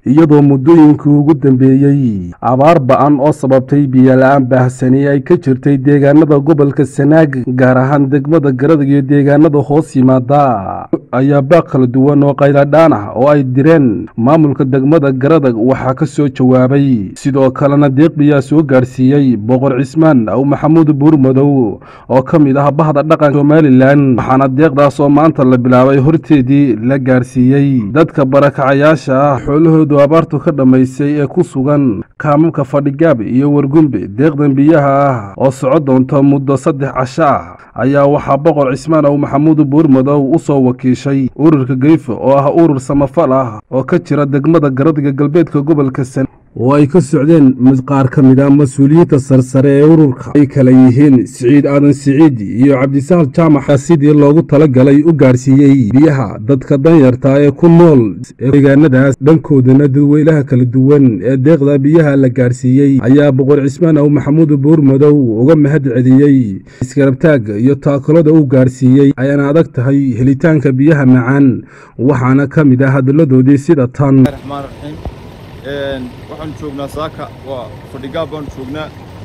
iyadoo muddooyinkii ugu dambeeyey abaar ba'an oo sababtay biyo-la'aan baahsani ay ka jirtay deegaanada gobolka Sanaag gaar ahaan degmada Garadag iyo deegaanada hoos yimaada ayaa baaq kala duwan oo qayladhaan ah oo ay direen maamulka degmada Garadag waxaa ka soo jawaabay sidoo kalena deeq biyaa soo gaarsiiyay Boqor Cismaan aw Maxamuud Buurmadow oo ka mid ah bahda dhaqanka Somaliland waxaana deeqdaas oo maanta la bilaabay horteedii la gaarsiiyay dadka barakacayaasha ah xoolahooda abaartu ka dhamaysay ee ku sugan kaamamka Fadhigaab iyo Wargumbe deeqdan biyaha ah oo socod doonta muddo 3 casho ah ayaa waxaa Boqor Cismaan aw Maxamuud Buurmadow u soo wakiishay ururka Geyfo oo ah urur samafal ah oo ka jira degmada Garadag galbeedka gobolka Sanaag oo ay ka socdeen qaar ka mid ah mas'uuliyiinta sarsare ee ururka ay kala yihiin Siciid Aadan Siciid iyo Cabdisaal Jaamac sidii loogu talagalay u gaarsiiyay biyaha dadka danyarta ee ku nool deegaanadaas dhankoodana dadweynaha kala duwan ee deeqda biyaha la gaarsiiyay ayaa Boqor Cismaan aw Maxamuud Buurmadow uga mahad celiyay iskarabtaag iyo taakulada uu gaarsiiyay ayana adag tahay helitaanka biyaha macaan waxaana ka mid ah hadaladoodii sida tan waxaan joognaa saaka waa Fadhigaab baan joognaa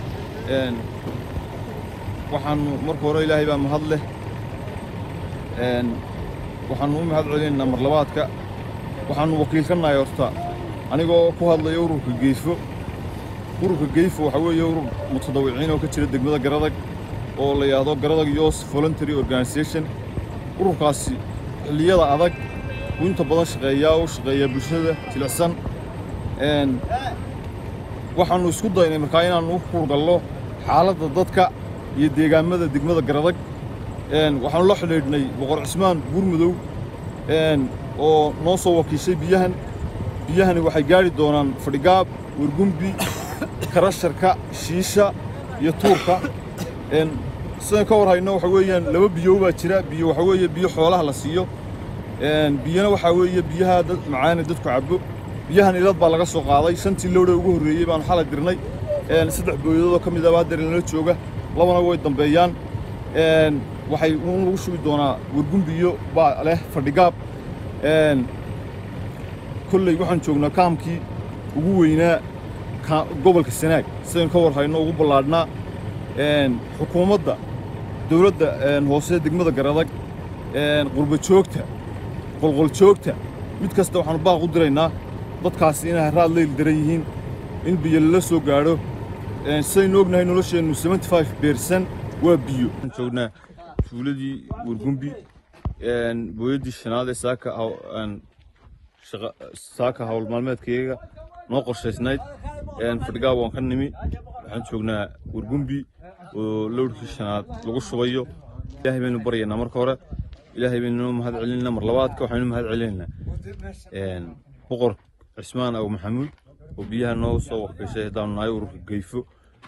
waxaan marka hore Ilaahay baa mahad leh waxaan u mahad celinaynaa mar labaadka waxaan wakiil ka nahay horta anigoo ku hadlay ururka Geyfo waxa weeye urur mutadawiciin oo ka jira degmada Garadag oo la yiraahdo Garadag Youth Voluntary Organization ururkaasi xilliyada adag inta badan shaqeeya bulshada jilicsan waxaanu isku daynay markaa inaanu u hurgalno xaaladda dadka iyo deegaamada degmada Garadag waxaanu la xidhiidhnay Boqor Cismaan Buurmadow oo noo soo wakiishay biyahani waxay gaari doonaan Fadhigaab Wargumbi Karasharka Shiisha iyo Tuurka sidoo ka warhayno waxa weeyaan laba biyo baa jira biyo waxa weeye biyo xoolaha la siiyo biyana waxa weeye biyaha dad macaan dadku cabo biyahan ilad baa laga soo qaaday shantii lowda ugu horeeyay baan xalay dirnay 3 booyadoo ka mid ah baadar jooga labana way dambeeyaan waxay lagu shubi doonaa Wargumbiyo baa leh Fadhigaab kullay waxaan joognaa kaamkii ugu weynaa gobolka Sanaag sidoo ka warhayno ugu balaadhnaa xukuumadda dawladda hoose degmada Garadag qurba joogta qolqol joogta mid kasta waxaan baaq u diraynaa dadkaas inay raad leel daran yihiin in biyo la soo gaaro saynu ognahay nolosheenu 75% waa biyo joognaa tuuladii Wargumbi booyadii shanaad ee saaka hawl maalmeedkayga noo qorshaysnayd Fadhigaab waan ka nimi waxaan joognaa Wargumbi oo lowdkii shanaad lagu shubayo Ilaahay baynu baryaynaa marka hore Ilaahay baynu mahad celinaa mar labaadka waxaanu mahad celinaa Boqor Cismaan aw Maxamuud oo biyaha noo soo wakiishay hadaan nahay ururka Geyfo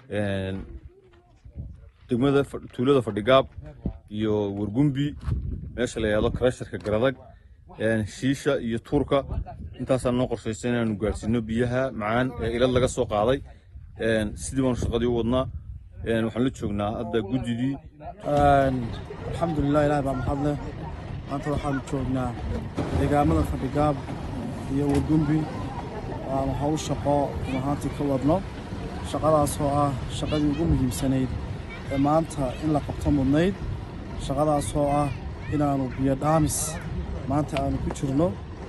degmada tuulada Fadhigaab iyo Wargumbi meesha la yiraahdo Karasharka Garadag Shiisha iyo Tuurka intaasaan noo qorshaysay inaanu gaarsiino biyaha macaan ee ilad laga soo qaaday sidii baan shaqadii u wadnaa waxaan la joognaa hadda gudidii alxamdulillaah Ilaahay baa mahad leh maanta waxaan joognaa deegaamada Fadhigaab iyo Wargumbi hawl shaqo mahaantii ka wadno shaqadaas oo ah shaqadii ugu muhiimsanayd ee maanta in la qabto mudnayd shaqadaas oo ah inaanu biyo dhaamis maanta aanu ku jirno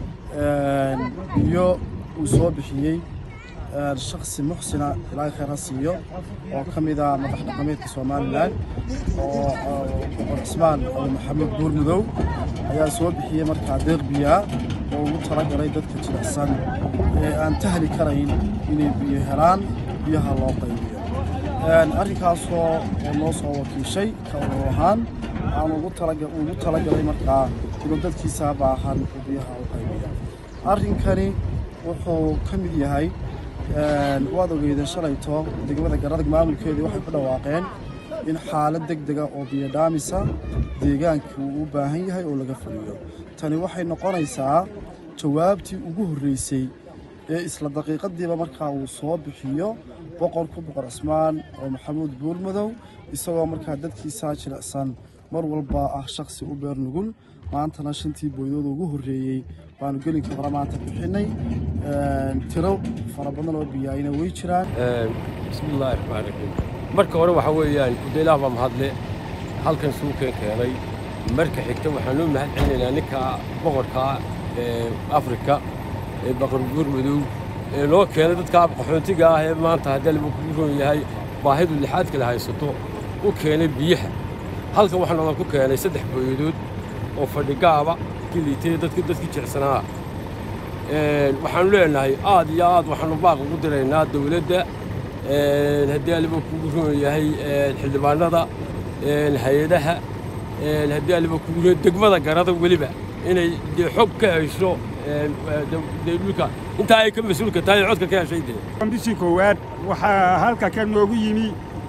biyo uu soo bixiyay shakhsi muxsina Ilaahay khayr ha siiyo oo ka mid ah madax dhaqameedka Somaliland oo Boqor Cismaan aw Maxamuud Buurmadow ayaa soo bixiyay markaa deeq biyaa oo ugu talagalay dadka jilicsan ee aan tahli karayn inay biyo helaan biyaha loo qaybiyo arrinkaas oo noo soo wakiishay ka ahaan aan ugu talagalay markaa in dadkiisa baahan biyaha u qaybiyo arrinkani wuxuu ka mid yahay waad ogeydeen shalayto degmada Garadag maamulkeedii waxay ku dhawaaqeen in xaalad degdeg ah oo biyo dhaamisa deegaanka uu u baahan yahay oo laga fuliyo tani waxay noqonaysaa jawaabtii ugu horeysay ee isla daqiiqadiiba markaa uu soo bixiyo Boqor Cismaan aw Maxamuud Buurmadow isagoo markaa dadkiisa jilicsan mar walba ah shakhsi u beer nugul maantana shantii booydood ugu horreeyey waanu gelinka hore maanta bixinay tiro fara badan oo biyaayna way jiraan bismillaahi raxmaani raxiim marka hore waxa weeyaan kudeelaha baa mahadle halkan suuqeen keenay marka xigta waxaan u mahad celinaynaa ninka boqorka Afrika boqor Buurmadow loo keenay dadka qaxoontiga ah ee maanta hadii lagu roon yahay baahidu lixaadka la haysato u keenay biyaha halkan waxaan ku keenay 3 booyadood oo fadhigaaba kiliitay dadka jecsanaa waxaan leenahay aad iyo aad waxaan baaq ugu direynaa dawladda hadii lagu roon yahay xildhibaanada hay'adaha hadii lagu roon degmada garada waliba inay xog ka hayso dawladka inta ay ka mas'uulka tahay codka ka heshay bishii koowaad waxa halka ka noogu yimi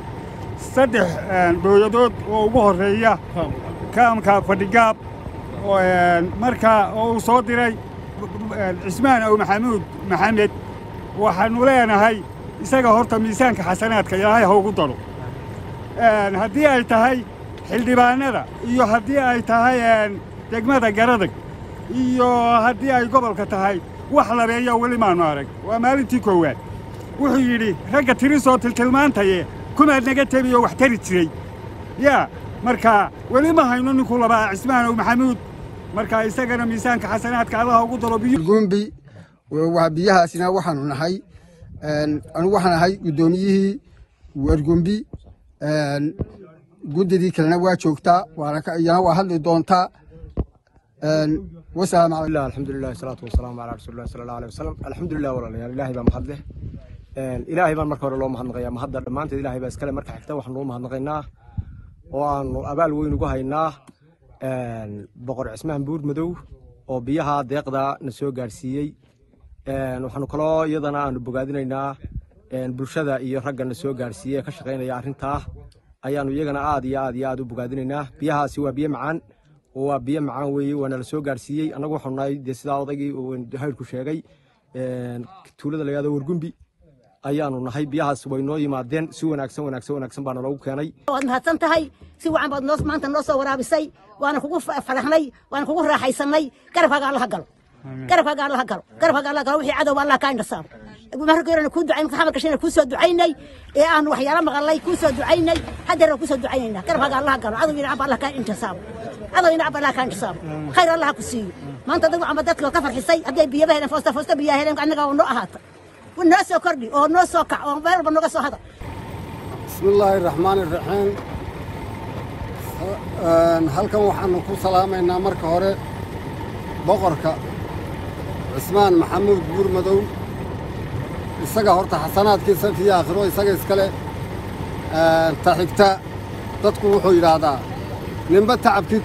3 booyadood oo ugu horeeya kaamka fadhigaab oo marka oo soo diray Cismaan oo Maxamed waxaanu leenahay isaga horta miisaanka xasanaadka Ilaahay ha ugu daro hadii ay tahay xildhibaanada iyo hadii ay tahay degmada garadag iyo hadii ay gobolka tahay wax labeeyo wali maanu arag waa maalintii koowaad wuxuu yiri ragga tirisoo tilmaantaye kuma naga tabiyo wax tari jiray marka wali ma hayno ninku laba Cismaan oo Maxamed marka isagana miisaanka xasanaadka Allah ugu daro biyo gumbi waa biyahaasina waxaanu nahay anu waxaan ahay gudoomiyihii wargumbi gudidii kalena waa joogtaa waa hadli doontaa والسلام عليكم الحمد لله والصلاة والسلام على رسول الله صلى الله عليه وسلم الحمد لله والله إلهي بمحضله إلهي بمركور الله محضنا محضر ما أنت إلهي بس كلام مركح حتى وحنا محضنا وأن أبال وين جوهينا بقر عثمان بورمدو وبيها دقدا نسوق جارسيي وحنا كلا يضنا نبغادنا برشة يرجع نسوق جارسيي كشغلنا يعرفنتها أيانو يجنا عادي بغادنا بيها سوى بيه معان وبيا معاوي وانا لسو غارسيي انغو xunay de sida odagii oo hayrku sheegay tuulada la yiraahdo wargumbi ayaanu nahay biyahaas way noo yimaadeen si wanaagsan baan loogu keenay waad mahadsan tahay si wacan baad noos maanta noo soo waraabisay waana kugu faraxnay waana kugu raaxaysanay garabkaaga Allah galo wixii cadow Allah ka indhasaar markii ku ducayn maxamed kashina ku soo ducaynay ee aan waxyaalo maqalay ku soo ducaynay haddana ku soo ducaynayna garabkaaga Allah galo cadow ina Allah ka indhasaar خير الله كسي ما أنت ضد عم بدك كفر حسي أبدي بيبهنا فوستا بيهنا عنك ونقها والناس يكردي أو الناس وقع أو بيرب النقص هذا بسم الله الرحمن الرحيم halkan waxaanu ku salaamaynaa marka hore boqorka Cismaan Maxamuud Buurmadow isaga horta xasanaadkiisa fi aakhiro isaga iskale taxigta dadku wuxuu yiraahdaa nimba tacabkii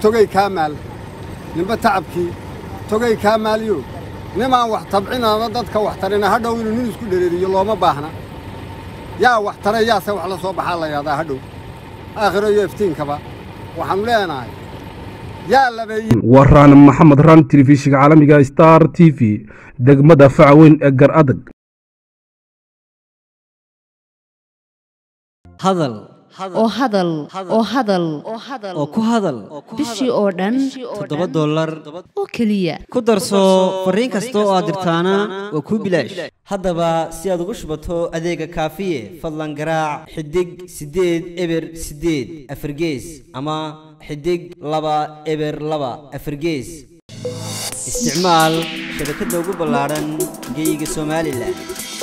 togay kaamaaliyo nimaan wax tabcinaana dadka wax tarina hadhow inuu nin isku dhereeriyo looma baahna yaa wax taray yaase wax la soo baxaa la yaadaa hadhow aakhiro iyo iftiinkaba waxaan leenahay yaa labeeyay waraan maxamed ran telefishinka caalamiga Star TV degmada Facweyn ee gar adag oo ku hadal bishii oo dhan $7 oo kaliya ku darso fariin kasta oo aad dirtaana waa ku bilaash haddaba si aad ugu shubato adeega kaafiye fadlan garaac xidig 8 eber 8 afargees ama xidig 2 eber 2 afargees isticmaal shabakadda ugu ballaaran geyga Soomaaliland